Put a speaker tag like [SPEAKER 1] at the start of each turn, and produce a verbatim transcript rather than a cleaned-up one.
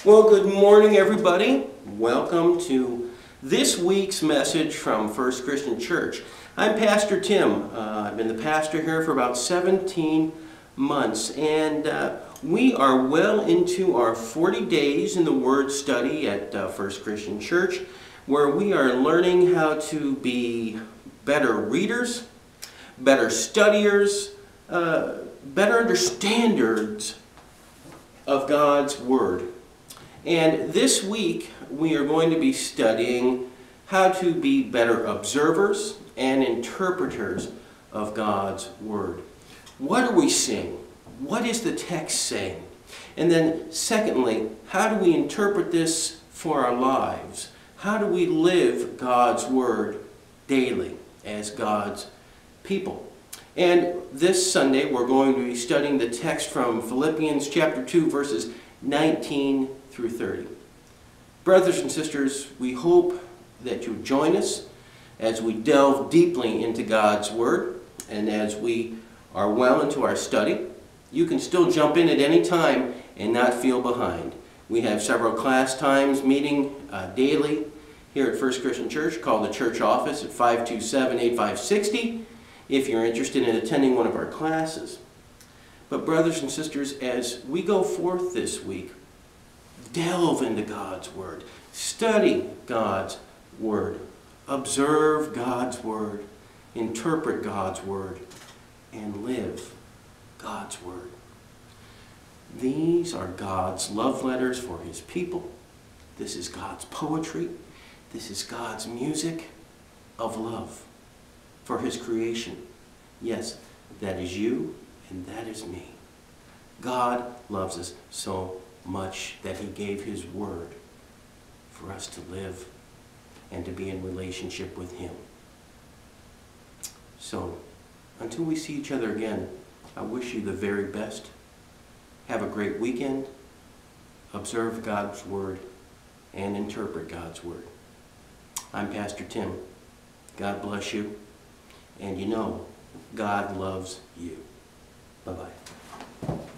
[SPEAKER 1] Well, good morning, everybody. Welcome to this week's message from First Christian Church. I'm Pastor Tim. Uh, I've been the pastor here for about seventeen months, and uh, we are well into our forty days in the Word study at uh, First Christian Church, where we are learning how to be better readers, better studiers, uh, better understanders of God's Word. And this week we are going to be studying how to be better observers and interpreters of God's Word. What are we seeing? What is the text saying? And then secondly, how do we interpret this for our lives? How do we live God's Word daily as God's people? And this Sunday we're going to be studying the text from Philippians chapter two, verses nineteen through thirty. Brothers and sisters, we hope that you join us as we delve deeply into God's Word, and as we are well into our study. You can still jump in at any time and not feel behind. We have several class times meeting uh, daily here at First Christian Church. Call the church office at five two seven, eight five six zero if you're interested in attending one of our classes. But brothers and sisters, as we go forth this week, delve into God's Word. Study God's Word. Observe God's Word. Interpret God's Word. And live God's Word. These are God's love letters for His people. This is God's poetry. This is God's music of love for His creation. Yes, that is you and that is me. God loves us so much that He gave His Word for us to live and to be in relationship with Him. So, until we see each other again, I wish you the very best. Have a great weekend. Observe God's Word and interpret God's Word. I'm Pastor Tim. God bless you. And you know, God loves you. Bye-bye.